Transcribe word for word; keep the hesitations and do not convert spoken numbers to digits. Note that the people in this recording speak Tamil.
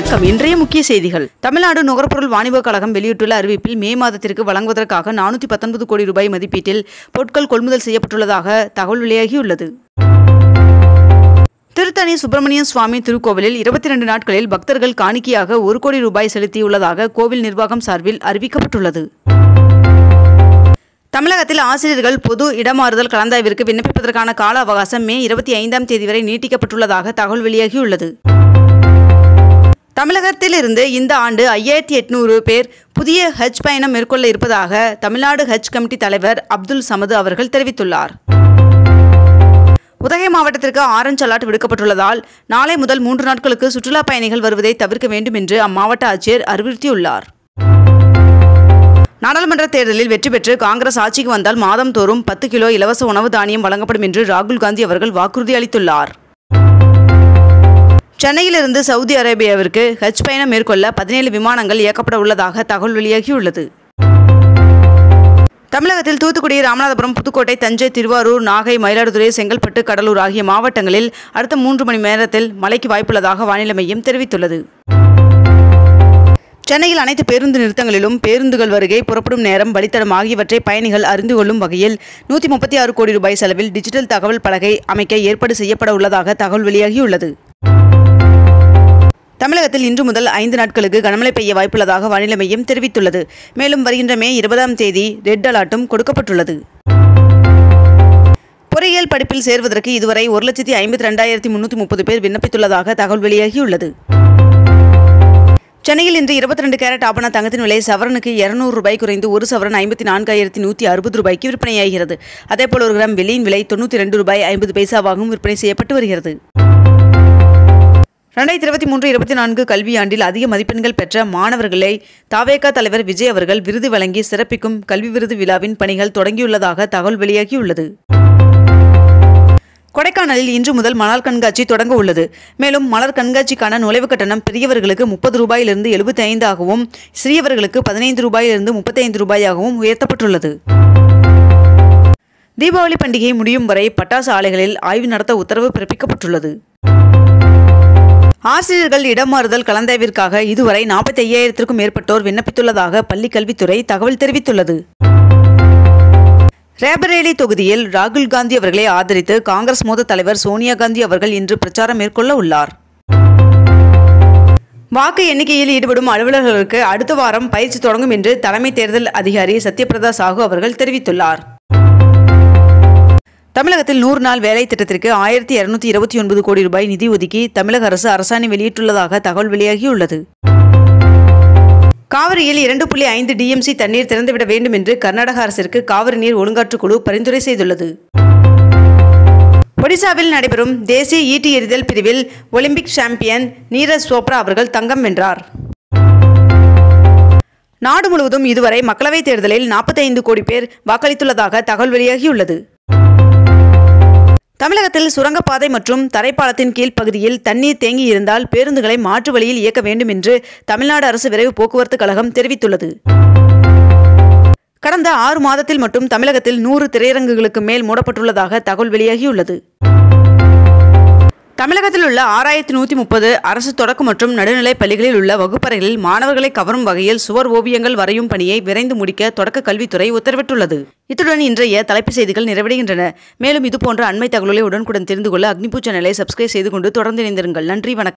வணக்கம். இன்றைய முக்கிய செய்திகள். தமிழ்நாடு நுகர்பொருள் வாணிபக் கழகம் வெளியிட்டுள்ள அறிவிப்பில் மே மாதத்திற்கு வழங்குவதற்காக நானூற்றி பத்தொன்பது கோடி ரூபாய் மதிப்பீட்டில் பொருட்கள் கொள்முதல் செய்யப்பட்டுள்ளதாக தகவல் வெளியாகியுள்ளது. திருத்தணி சுப்பிரமணிய சுவாமி திருக்கோவிலில் இருபத்தி இரண்டு நாட்களில் பக்தர்கள் காணிக்கையாக ஒரு கோடி ரூபாய் செலுத்தியுள்ளதாக கோவில் நிர்வாகம் சார்பில் அறிவிக்கப்பட்டுள்ளது. தமிழகத்தில் ஆசிரியர்கள் பொது இடமாறுதல் கலந்தாய்விற்கு விண்ணப்பிப்பதற்கான கால அவகாசம் மே இருபத்தி ஐந்தாம் தேதி வரை நீட்டிக்கப்பட்டுள்ளதாக தகவல் வெளியாகியுள்ளது. தமிழகத்தில் இருந்து இந்த ஆண்டு ஐயாயிரத்தி எட்நூறு பேர் புதிய ஹஜ் பயணம் மேற்கொள்ள இருப்பதாக தமிழ்நாடு ஹஜ் கமிட்டி தலைவர் அப்துல் சமது அவர்கள் தெரிவித்துள்ளார். உதகை மாவட்டத்திற்கு ஆரஞ்ச் அலர்ட் விடுக்கப்பட்டுள்ளதால் நாளை முதல் மூன்று நாட்களுக்கு சுற்றுலா பயணிகள் வருவதை தவிர்க்க வேண்டும் என்று அம்மாவட்ட ஆட்சியர் அறிவுறுத்தியுள்ளார். நாடாளுமன்ற தேர்தலில் வெற்றி பெற்று காங்கிரஸ் ஆட்சிக்கு வந்தால் மாதம் தோறும் பத்து கிலோ இலவச உணவு தானியம் வழங்கப்படும் என்று ராகுல் காந்தி அவர்கள் வாக்குறுதி அளித்துள்ளார். சென்னையிலிருந்து சவுதி அரேபியாவிற்கு ஹஜ் பயணம் மேற்கொள்ள பதினேழு விமானங்கள் இயக்கப்பட உள்ளதாக தகவல் வெளியாகியுள்ளது. தமிழகத்தில் தூத்துக்குடி, ராமநாதபுரம், புதுக்கோட்டை, தஞ்சை, திருவாரூர், நாகை, மயிலாடுதுறை, செங்கல்பட்டு, கடலூர் ஆகிய மாவட்டங்களில் அடுத்த மூன்று மணி நேரத்தில் மழைக்கு வாய்ப்புள்ளதாக வானிலை மையம் தெரிவித்துள்ளது. சென்னையில் அனைத்து பேருந்து நிறுத்தங்களிலும் பேருந்துகள் வருகை, புறப்படும் நேரம், வழித்தடம் ஆகியவற்றை பயணிகள் அறிந்து கொள்ளும் வகையில் நூற்றி முப்பத்தி ஆறு கோடி ரூபாய் செலவில் டிஜிட்டல் தகவல் பலகை அமைக்க ஏற்பாடு செய்யப்பட உள்ளதாக தகவல் வெளியாகியுள்ளது. தமிழகத்தில் இன்று முதல் ஐந்து நாட்களுக்கு கனமழை பெய்ய வாய்ப்புள்ளதாக வானிலை மையம் தெரிவித்துள்ளது. மேலும் வருகின்ற மே இருபதாம் தேதி ரெட் அலர்ட்டும் கொடுக்கப்பட்டுள்ளது. பொறியியல் படிப்பில் சேர்வதற்கு இதுவரை ஒரு லட்சத்தி ஐம்பத்தி ரெண்டாயிரத்தி முன்னூற்றி முப்பது பேர் விண்ணப்பித்துள்ளதாக தகவல் வெளியாகியுள்ளது. சென்னையில் இன்று இருபத்தி ரெண்டு கேரட் ஆபண தங்கத்தின் விலை சவரனுக்கு இருநூறு ரூபாய் குறைந்து ஒரு சவரன் ஐம்பத்தி நான்காயிரத்தி நூற்றி அறுபது ரூபாய்க்கு விற்பனையாகிறது. அதேபோல் ஒரு கிராம் வெள்ளியின் விலை தொண்ணூற்றி இரண்டு ரூபாய் ஐம்பது பைசாவாகவும் விற்பனை செய்யப்பட்டு வருகிறது. இரண்டாயிரத்தி இருபத்தி மூன்று இருபத்தி நான்கு கல்வியாண்டில் அதிக மதிப்பெண்கள் பெற்ற மாணவர்களை தாவேகா தலைவர் விஜய் அவர்கள் விருது வழங்கி சிறப்பிக்கும் கல்வி விருது விழாவின் பணிகள் தொடங்கியுள்ளதாக தகவல் வெளியாகியுள்ளது. கொடைக்கானலில் இன்று முதல் மலர் கண்காட்சி தொடங்க உள்ளது. மேலும் மலர் கண்காட்சிக்கான நுழைவு கட்டணம் பெரியவர்களுக்கு முப்பது ரூபாயிலிருந்து எழுபத்தி ஐந்து ஆகவும் சிறியவர்களுக்கு பதினைந்து ரூபாயிலிருந்து முப்பத்தி ஐந்து ரூபாயாகவும் உயர்த்தப்பட்டுள்ளது. தீபாவளி பண்டிகை முடியும் வரை பட்டாசு ஆலைகளில் ஆய்வு நடத்த உத்தரவு பிறப்பிக்கப்பட்டுள்ளது. ஆசிரியர்கள் இடமாறுதல் கலந்தாய்விற்காக இதுவரை நாற்பத்தி ஐயாயிரத்திற்கும் மேற்பட்டோர் விண்ணப்பித்துள்ளதாக பள்ளிக் கல்வித்துறை தகவல் தெரிவித்துள்ளது. ரேபரேலி தொகுதியில் ராகுல் காந்தி அவர்களை ஆதரித்து காங்கிரஸ் மூத்த தலைவர் சோனியா காந்தி அவர்கள் இன்று பிரச்சாரம் மேற்கொள்ள உள்ளார். வாக்கு எண்ணிக்கையில் ஈடுபடும் அலுவலர்களுக்கு அடுத்த வாரம் பயிற்சி தொடங்கும் என்று தலைமை தேர்தல் அதிகாரி சத்யபிரதா சாஹூ அவர்கள் தெரிவித்துள்ளார். தமிழகத்தில் நூறு நாள் வேலை திட்டத்திற்கு ஆயிரத்தி இருநூத்தி இருபத்தி ஒன்பது கோடி ரூபாய் நிதி ஒதுக்கி தமிழக அரசு அரசாணை வெளியிட்டுள்ளதாக தகவல் வெளியாகியுள்ளது. காவிரியில் இரண்டு புள்ளி ஐந்து டிஎம்சி தண்ணீர் திறந்துவிட வேண்டும் என்று கர்நாடக அரசிற்கு காவிரி நீர் ஒழுங்காற்றுக் குழு பரிந்துரை செய்துள்ளது. ஒடிசாவில் நடைபெறும் தேசிய ஈட்டி எறிதல் பிரிவில் ஒலிம்பிக் சாம்பியன் நீரஜ் சோப்ரா அவர்கள் தங்கம் வென்றார். நாடு முழுவதும் இதுவரை மக்களவைத் தேர்தலில் நாற்பத்தி ஐந்து கோடி பேர் வாக்களித்துள்ளதாக தகவல் வெளியாகியுள்ளது. தமிழகத்தில் சுரங்கப்பாதை மற்றும் தரைப்பாலத்தின் கீழ் பகுதியில் தண்ணீர் தேங்கி இருந்தால் பேருந்துகளை மாற்று வழியில் இயக்க வேண்டும் என்று தமிழ்நாடு அரசு விரைவு போக்குவரத்து கழகம் தெரிவித்துள்ளது. கடந்த ஆறு மாதத்தில் மட்டும் தமிழகத்தில் நூறு திரையரங்குகளுக்கு மேல் மூடப்பட்டுள்ளதாக தகவல் வெளியாகியுள்ளது. தமிழகத்தில் உள்ள ஆறாயிரத்தி நூற்றி முப்பது அரசு தொடக்க மற்றும் நடுநிலை பள்ளிகளில் உள்ள வகுப்பறைகளில் மாணவர்களை கவரும் வகையில் சுவர் ஓவியங்கள் வரையும் பணியை விரைந்து முடிக்க தொடக்க கல்வித்துறை உத்தரவிட்டுள்ளது. இத்துடன் இன்றைய தலைப்புச் செய்திகள் நிறைவடைகின்றன. மேலும் இதுபோன்ற அண்மை தகவல்களை உடனுக்குடன் தெரிந்து கொள்ள அக்னிபூ சேனலை சப்ஸ்கிரைப் செய்து கொண்டு தொடர்ந்து இணைந்திருங்கள். நன்றி, வணக்கம்.